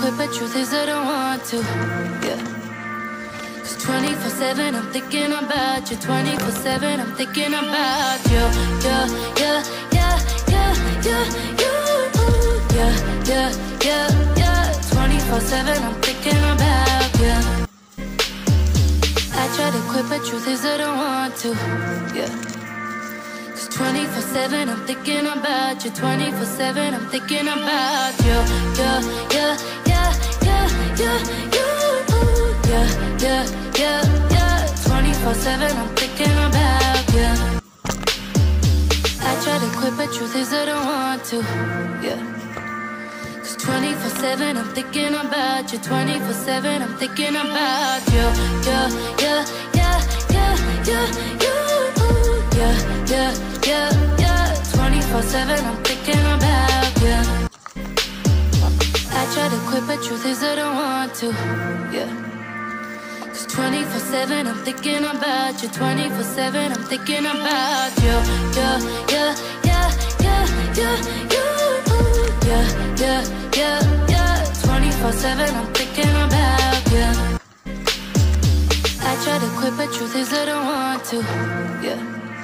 quit, but truth is I don't want to, yeah. 24/7 I'm thinking about you, 24/7 I'm thinking about you, yeah, yeah, yeah, yeah, yeah, yeah, yeah, yeah, yeah, 24/7 I'm thinking about you. I try to quit, but truth is I don't want to, yeah. 24/7 I'm thinking about you, 24/7 I'm thinking about you, yeah, yeah, yeah, yeah, yeah, yeah, yeah, yeah, yeah, 24/7 I'm thinking about you. I try to quit, but truth is I don't want to, yeah. 24/7 I'm thinking about you, 24/7 I'm thinking about you, yeah, yeah, yeah, yeah, yeah, yeah, yeah, yeah, yeah, 24/7 I'm thinking about you. I try to quit, but truth is I don't want to, yeah. 24/7 I'm thinking about you, 24/7 I'm thinking about you, yeah, yeah, yeah, yeah, yeah, yeah, yeah, yeah, yeah, 24/7 I'm thinking about you. I try to quit, but truth is I don't want to, yeah.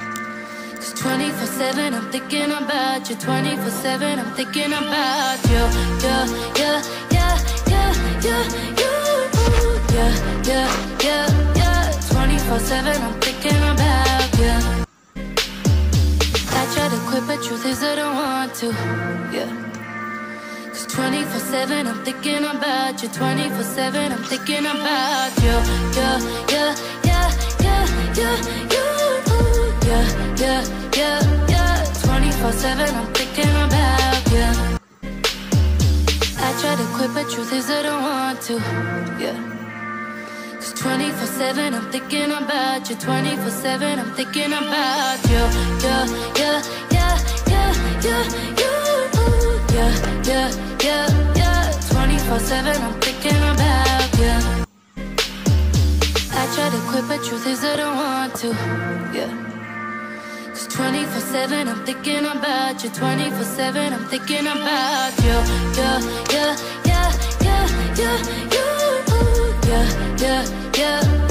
24/7 I'm thinking about you, 24/7 I'm thinking about you, yeah, yeah, yeah, yeah, yeah, yeah, yeah, yeah, yeah, 24/7 I'm thinking about you. I try to quit, but truth is I don't want to, yeah. 24/7 I'm thinking about you, 24/7 I'm thinking about you, yeah, yeah, yeah, yeah, yeah, yeah, yeah, yeah, yeah, 24/7 I'm thinking about you. I try to quit, but truth is I don't want to, yeah. 24/7 I'm thinking about you, 24/7 I'm thinking about you, yeah, yeah, yeah, yeah, yeah, yeah, yeah, yeah, yeah, 24/7 I'm thinking about you. I try to quit, but truth is I don't want to, yeah. 24/7 I'm thinking about you, 24/7 I'm thinking about you, yeah, yeah, yeah, yeah, yeah, yeah, yeah, yeah, yeah.